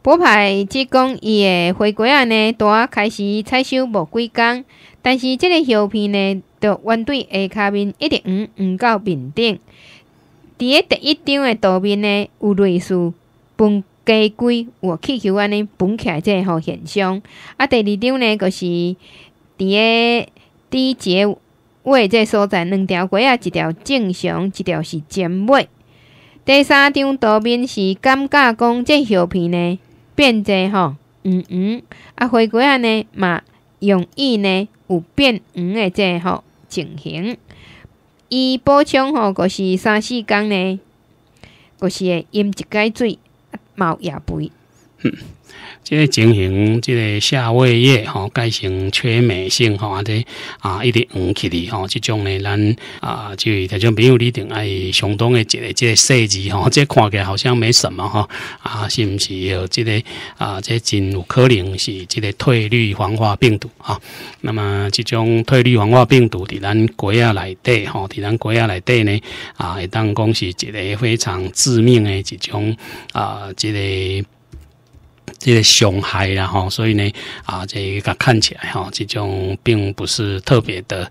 保派只讲伊的花瓜仔呢，大开始采收无几工，但是这个叶片呢，就弯对下骹面一直黄到面顶。伫个第一张的图面呢，有类似分家规或气球安尼分起来这个现象。啊，第二张呢，就是伫个底节尾这所在，两条瓜仔，一条正常，一条是尖尾。第三张图面是感觉讲这叶片呢变者黄，啊花瓜仔呢嘛容易呢有变黄的这情形。伊补充就是3-4天呢，就是会淹一解水，冒叶肥。 这个情形，这个夏味叶改成缺镁性一直黄起哩这种呢，咱就听众朋友你一定爱相当的这个细致这看起来好像没什么是不是有这个这真有可能是这个褪绿黄化病毒那么这种褪绿黄化病毒伫咱瓜仔内底伫咱瓜仔内底呢会当讲是一个非常致命的一种这个伤害啦所以呢这个看起来这种并不是特别的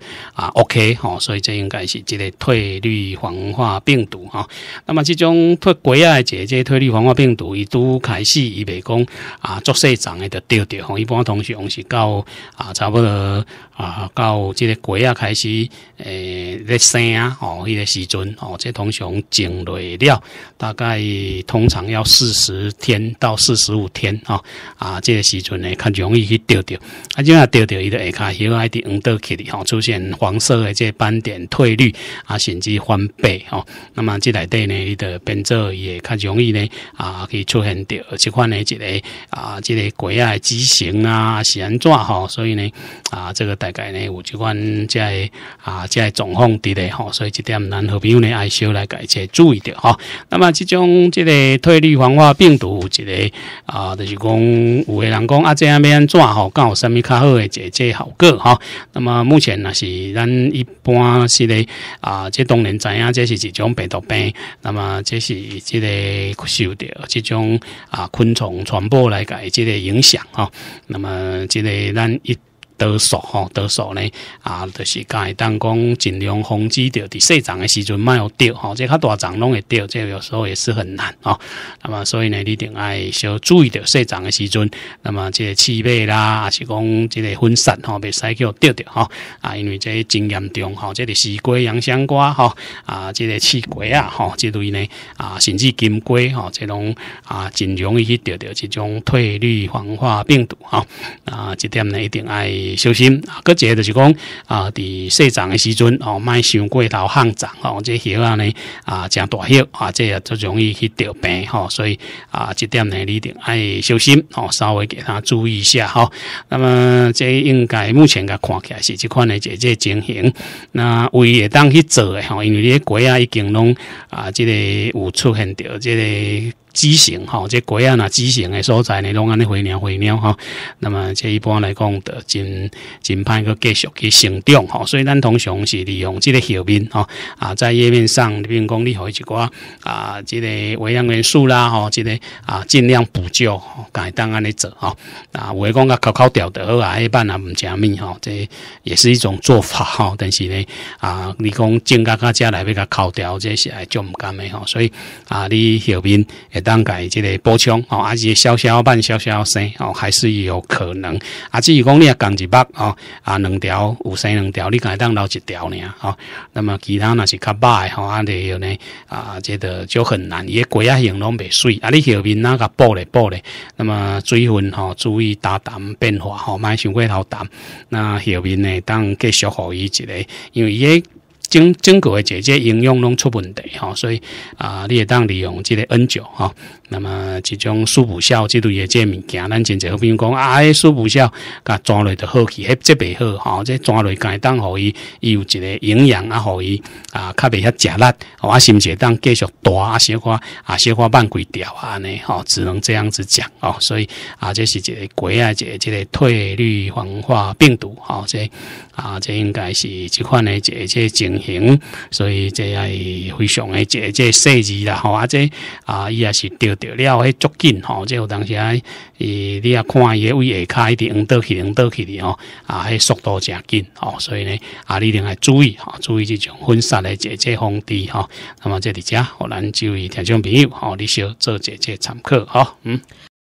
OK 所以这应该是这个褪绿黄化病毒那么这种瓜仔的这褪绿黄化病毒，伊拄开始伊袂讲足细丛的就丢掉一般通常是到差不多到这个瓜仔开始咧生迄个时阵这通常种落了大概通常要40天到45天这个时阵呢较容易去丢掉这样丢掉伊就下骹叶仔伫黄倒起哩出现黄色的这斑点褪绿甚至翻白那么这内底呢伊就变做伊会较容易呢去出现着这款的一个这个瓜仔的畸形是安怎所以呢这个大概呢有这款这个状况伫咧所以这点咱好朋友呢爱小来家己注意着那么这种这个褪绿黄化病毒有一个就是讲有的人讲这样要安怎敢有啥物较好的这效果那么目前若是咱一般是咧这当然知影这是一种病毒病，那么这是这个受到这种昆虫传播来个这个影响那么这个咱一多数呢就是会当讲尽量防止着伫细丛的时阵莫有丢这较大丛拢会丢，这有时候也是很难那么所以呢，你一定爱小注意着细丛的时阵，那么这个气味啦，还是讲这个分散袂使叫丢掉因为这真严重这个西瓜、洋香瓜这个刺瓜这类呢甚至金瓜这种真容易去得到这种褪绿黄化病毒这点呢一定爱小心搁一个就是讲伫细丛的时阵莫伤过头夯长这叶呢真大叶这也最容易去得病所以这点呢你一定爱小心稍微给他注意一下那么这应该目前个看起来是这款的这情形，那为会当去做的因为你的瓜仔已经拢这个有出现着这个畸形这瓜仔若畸形的所在呢，拢安尼灰鸟那么这一般来讲的真歹个继续去成长所以咱通常是利用这个叶面在叶面上，比如讲你互一寡这个微量元素啦这个尽量补救该当安尼做有诶讲较烤掉就好一般唔食面这也是一种做法但是呢你讲种到遮来要甲烤掉，这是爱做唔甘的所以你叶面当改这个补充这小小慢小生还是有可能至于讲你讲一目两条有生两条，你该当留一条呢那么其他若是较歹的呢这个就很难，伊个瓜仔形拢袂水你叶面甲补咧，那么水分注意大淡变化莫伤过头淡，那叶面呢当继续互伊一个，因为伊个整个的这营养拢出问题所以你会当利用这个 N9那么这种舒补效这类的这物件，咱真侪好朋友讲舒补效甲抓落就好去，这袂好这抓落该当互伊有一个营养互伊较袂遐食力甚至当继续大小可慢几条安尼只能这样子讲所以这是一个瓜仔这个褪绿黄化病毒这应该是这款的这情情形，所以这也非常的这细致啦吼，这伊也是钓了迄足紧吼，这有当时你也看伊位下骹一直往倒去的吼，迄速度真紧吼，所以呢你一定要注意吼，注意这种分散的这风低吼，那么这里遮互咱注意听众朋友吼，你小做这参考吼，